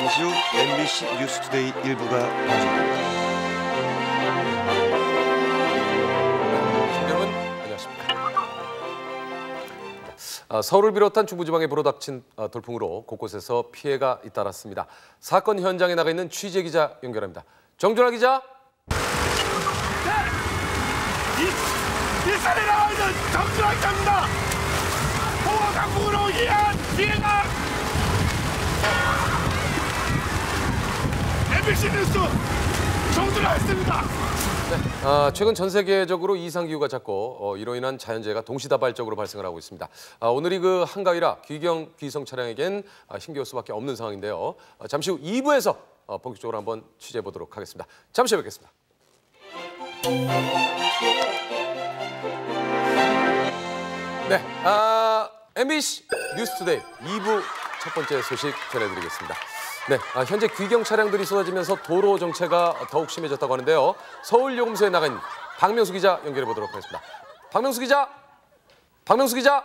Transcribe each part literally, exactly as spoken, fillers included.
잠시 후 엠비씨 뉴스투데이 일부가 방송됩니다. 여러분 안녕하십니까. 아, 서울을 비롯한 중부지방에 불어닥친 아, 돌풍으로 곳곳에서 피해가 잇따랐습니다. 사건 현장에 나가 있는 취재 기자 연결합니다. 정준하 기자. 네! 이, 일산에 나와 있는 정준하 기자입니다. 포화 강풍으로 인한 피해가 엠비씨 뉴스 정준하였습니다. 네, 아, 최근 전 세계적으로 이상 기후가 잦고 어, 이로 인한 자연재해가 동시다발적으로 발생을 하고 있습니다. 아, 오늘이 그 한가위라 귀경 귀성 차량에겐 아, 힘겨울 수밖에 없는 상황인데요. 아, 잠시 후 이 부에서 어, 본격적으로 한번 취재해 보도록 하겠습니다. 잠시 후에 뵙겠습니다. 네, 아, 엠비씨 뉴스투데이 이 부 첫 번째 소식 전해드리겠습니다. 네, 아, 현재 귀경 차량들이 쏟아지면서 도로 정체가 더욱 심해졌다고 하는데요. 서울요금소에 나가 있는 박명수 기자 연결해 보도록 하겠습니다. 박명수 기자, 박명수 기자.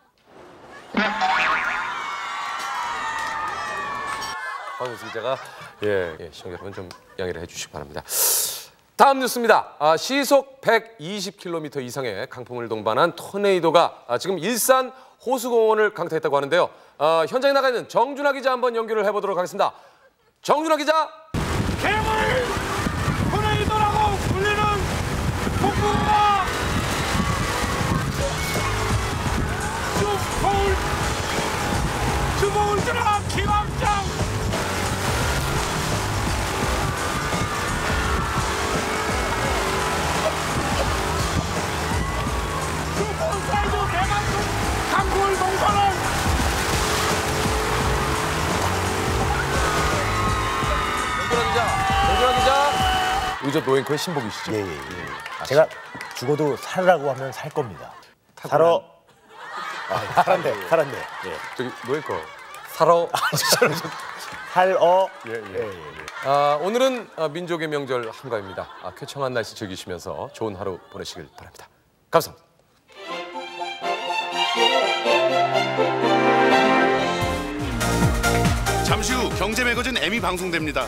박명수 기자가 예, 예, 시청자 여러분 좀 양해를 해주시기 바랍니다. 다음 뉴스입니다. 아, 시속 백이십 킬로미터 이상의 강풍을 동반한 토네이도가 아, 지금 일산 호수공원을 강타했다고 하는데요. 아, 현장에 나가 있는 정준하 기자 한번 연결을 해보도록 하겠습니다. 정준하 기자. 괴물 토네이도라고 불리는 폭풍과 주포울 주포울드라 기왕장 주포울 사이드 대만국 강풍을 동반한 정준하 기자, 정준하 기자. 의젓 노앵커의 신복이시죠? 예, 예, 예. 아, 제가 죽어도 살라고 하면 살 겁니다. 살어. 아, 살았네, 살았네. 예. 저기 노앵커 살아. 살어. 예, 예. 예, 예, 예. 아, 오늘은 아, 민족의 명절 한가위입니다. 아, 쾌청한 날씨 즐기시면서 좋은 하루 보내시길 바랍니다. 감사합니다. 잠시 후 경제 매거진 M이 방송됩니다.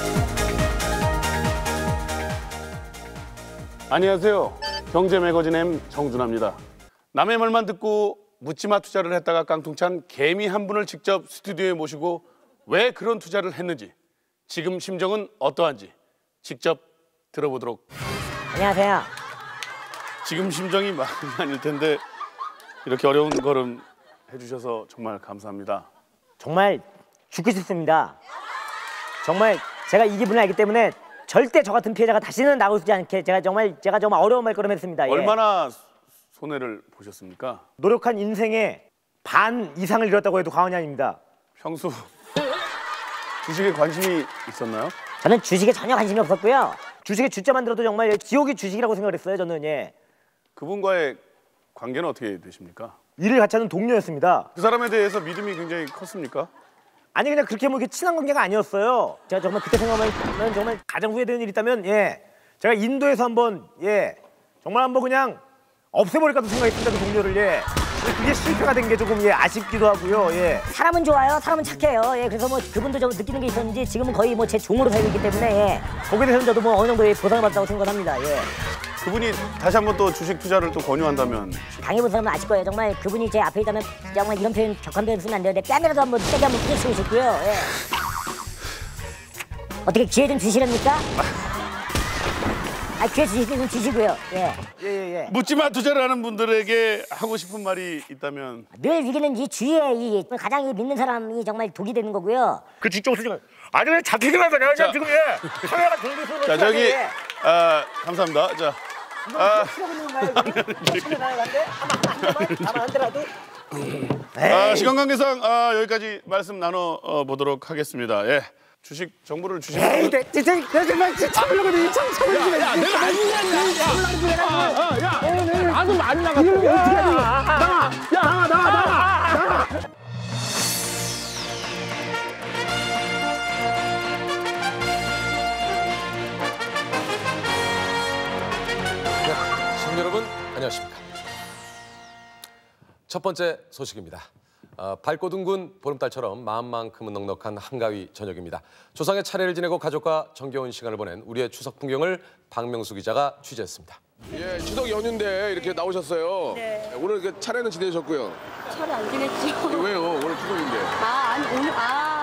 안녕하세요. 경제 매거진 M 정준하입니다. 남의 말만 듣고 묻지마 투자를 했다가 깡통찬 개미 한 분을 직접 스튜디오에 모시고 왜 그런 투자를 했는지, 지금 심정은 어떠한지 직접 들어보도록. 안녕하세요. 지금 심정이 많이 아닐 텐데 이렇게 어려운 걸음 해주셔서 정말 감사합니다. 정말 죽고 싶습니다. 정말 제가 이 기분을 알기 때문에 절대 저 같은 피해자가 다시는 나오지 않게 제가 정말 제가 정말 어려운 말걸음했습니다. 예. 얼마나 손해를 보셨습니까? 노력한 인생의 반 이상을 잃었다고 해도 과언이 아닙니다. 평소 주식에 관심이 있었나요? 저는 주식에 전혀 관심이 없었고요. 주식에 주자만 들어도 정말 지옥의 주식이라고 생각을 했어요. 저는 예. 그분과의 관계는 어떻게 되십니까? 일을 같이 하는 동료였습니다. 그 사람에 대해서 믿음이 굉장히 컸습니까? 아니 그냥 그렇게 뭐 이렇게 친한 관계가 아니었어요. 제가 정말 그때 생각하면 정말 가장 후회되는 일이 있다면 예 제가 인도에서 한번 예 정말 한번 그냥 없애버릴까도 생각했습니다. 그 동료를 예 그게 실패가 된 게 조금 예 아쉽기도 하고요. 예 사람은 좋아요. 사람은 착해요. 예 그래서 뭐 그분도 좀 느끼는 게 있었는지 지금은 거의 뭐 제 종으로 살고 있기 때문에 예 거기에 대해서는 저도 뭐 어느 정도의 보상을 받았다고 생각합니다. 예 그분이 다시 한번 또 주식 투자를 또 권유한다면 당해본 사람은 아실 거예요. 정말 그분이 제 앞에 있다면 정말 이런 표현 격한 표현 쓰면 안 돼요. 내 뺨이라도 한번 세게 한번 부딪히고 싶고요. 예. 어떻게 기회 좀 주시렵니까? 아 기회 주시면 주시고요. 예. 예, 예, 예. 묻지마 투자를 하는 분들에게 하고 싶은 말이 있다면 늘 위기는 이 주위에 이 가장 이 믿는 사람이 정말 독이 되는 거고요. 그 직접 수준은 아니 그냥 잡히기만 하자. 그냥 지금 예 카메라가 돌고 있어서 자 저기 아 감사합니다. 자 아, 아, 시간 관계상 아, 여기까지 말씀 나눠 어, 보도록 하겠습니다. 예, 주식 정보를 주시면. 에이, 내 진짜 내가 정말 진짜 참으려고 참 참으려고. 야, 내가 아니야. 야, 나도 많이 나갔어. 나가, 야, 나가, 나가, 나가, 나가. 여러분 안녕하십니까. 첫 번째 소식입니다. 아, 밝고 둥근 보름달처럼 마음만큼은 넉넉한 한가위 저녁입니다. 조상의 차례를 지내고 가족과 정겨운 시간을 보낸 우리의 추석 풍경을 박명수 기자가 취재했습니다. 예, 추석 연휴인데 이렇게 나오셨어요. 네. 오늘 그 차례는 지내셨고요. 차례 안 지냈죠? 왜요? 오늘 추석인데. 아, 아니, 오늘, 아.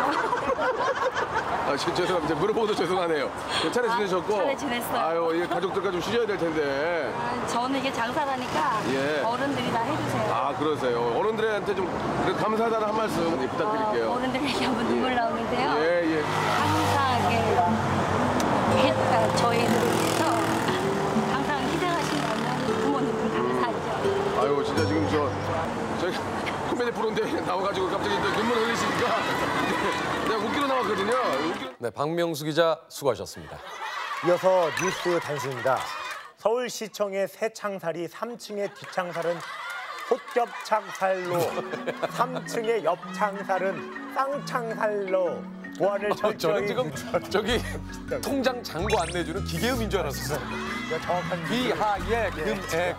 아, 지- 죄송합니다. 물어보도 죄송하네요. 그 차례 아, 지내셨고. 차례 지냈어요. 아유, 이게 가족들과 좀 쉬셔야 될 텐데. 아, 저는 이게 장사라니까 예. 어른들이 다 해주세요. 아, 그러세요. 어른들한테 좀 그래도 감사하다는 한 말씀 예, 부탁드릴게요. 어, 어른들 얘기하면 눈물 나오는데요. 예, 예. 항상 이게 해- 저희들을 위해서 항상 희생하시는 어머니, 부모님들 감사하죠. 아유, 진짜 지금 저, 저희 코미디 프로인데 나와가지고 갑자기 또 눈물 흘리시니까 내가 웃기러 나왔거든요. 웃기러... 네, 박명수 기자 수고하셨습니다. 이어서 뉴스 단신입니다. 서울시청의 새 창살이 삼 층의 뒷창살은 호겹 창살로, 삼 층의 옆 창살은 쌍창살로 보안을 저는 철저히 지금 유지하도록 저기 통장 잔고 안내주는 기계음인 줄 알았어요. 정확한 비하예 금액은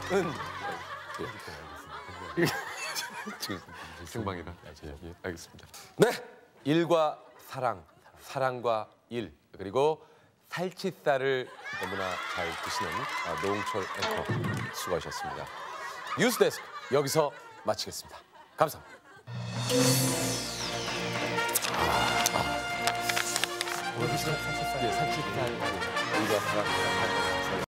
지금 생방이라 예, 알겠습니다. 네, 일과 사랑, 사랑과 일 그리고 살치살을 너무나 잘 드시는 아, 노홍철 앵커 수고하셨습니다. 뉴스데스크 여기서 마치겠습니다. 감사합니다. 오늘 드시는 살치살, 예, 살치살, 일과 사랑, 사랑, 사랑.